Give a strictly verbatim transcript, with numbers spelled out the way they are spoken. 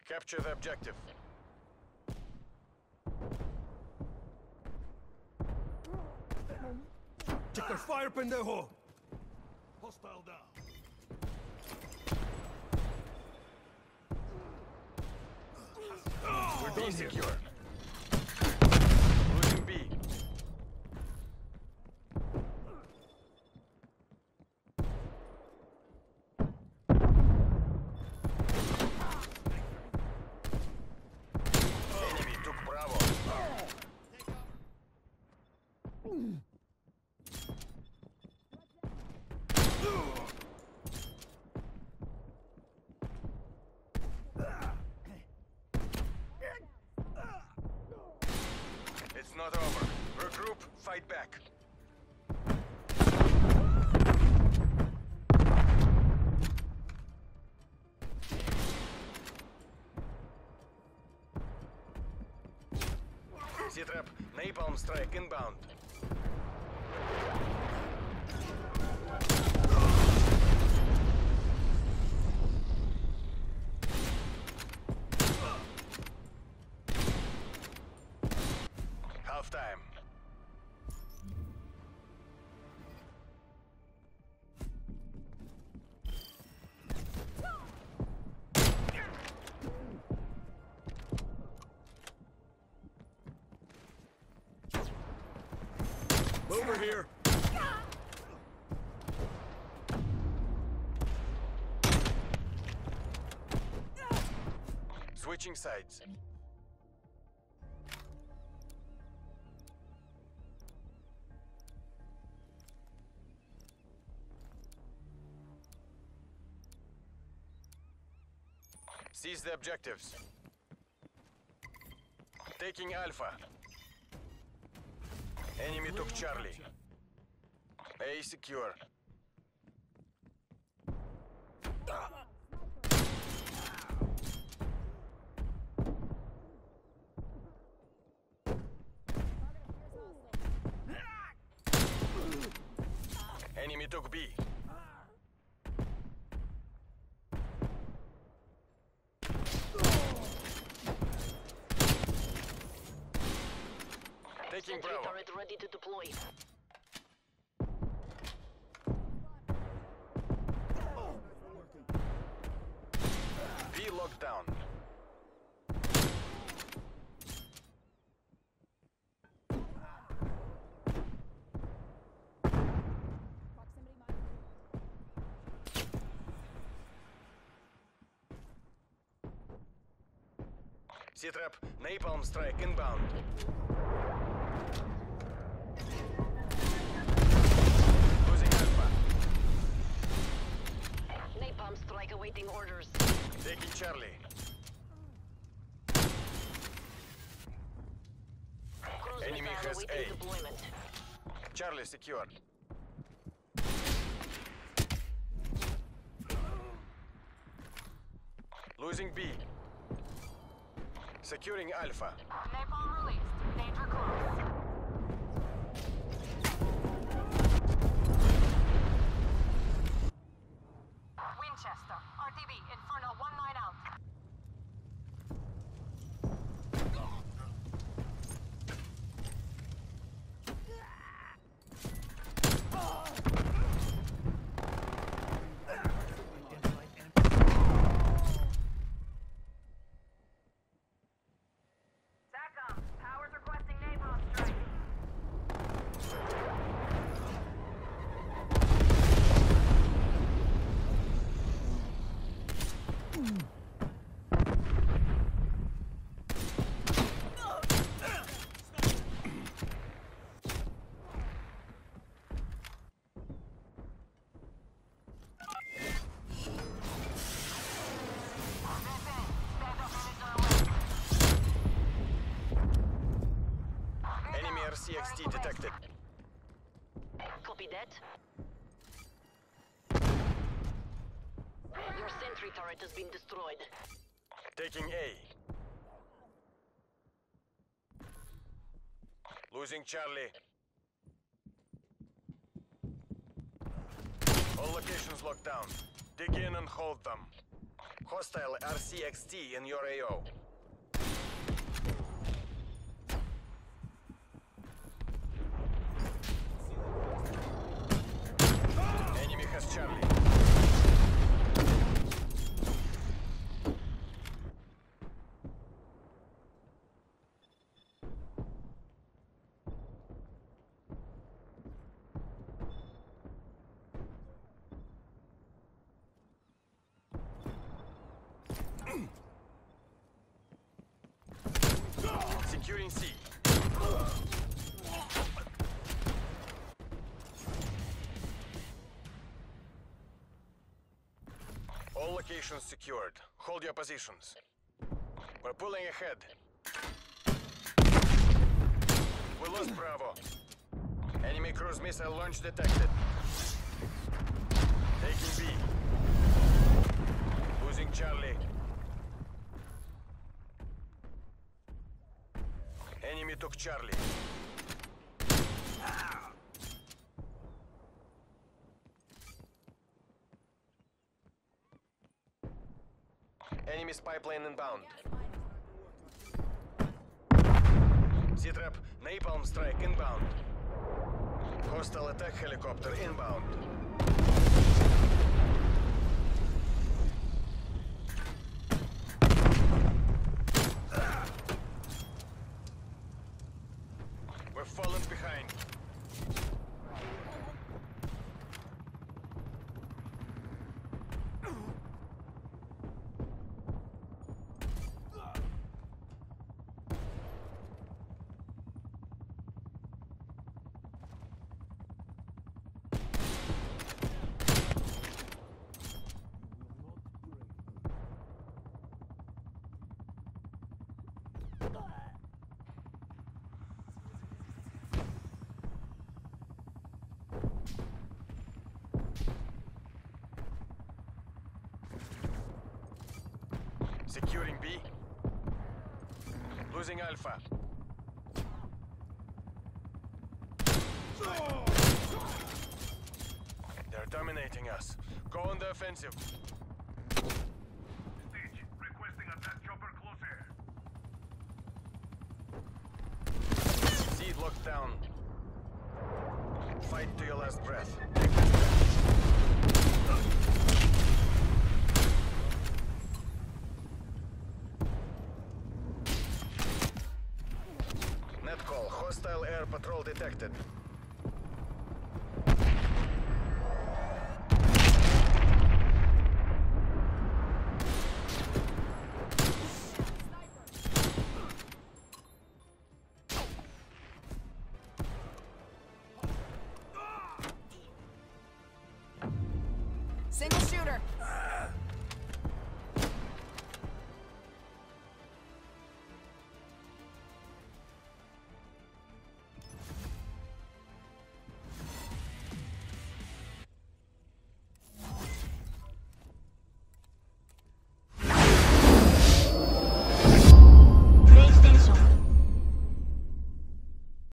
Capture the objective. Check their fire, pendejo! Hostile down. We're being secure. Losing B. Enemy took Bravo. It's not over. Regroup, fight back. Z-trap, napalm strike inbound. Half time. Over here! Switching sides. Seize the objectives. Taking Alpha. Enemy took Charlie. A secure. Enemy took B. Taking Bravo. Turret ready to deploy. B locked down. Z-trap, napalm strike inbound. Losing Alpha. Napalm strike awaiting orders. Taking Charlie. Cruise Enemy missile has awaiting A. deployment. Charlie secure. Losing B. Securing Alpha. Napalm released. Danger close. Winchester. R T B. Inferno one nine out. SATCOM. Powers requesting napalm strike. Enemy R C X T detected. Copy that. Your sentry turret has been destroyed. Taking A. Losing Charlie. All locations locked down. Dig in and hold them. Hostile R C X T in your A O. Enemy has Charlie. Securing C. All locations secured. Hold your positions. We're pulling ahead. We lost Bravo. Enemy cruise missile launch detected. Taking B. Losing Charlie. Enemy took Charlie. Enemy spy plane inbound. Z-trap, napalm strike inbound. Hostile attack helicopter inbound. We're falling behind. Securing B. Losing Alpha. They're dominating us. Go on the offensive. Stage, requesting attack chopper close air. Seed locked down. Fight to your last breath. Net call. Hostile air patrol detected. Single shooter.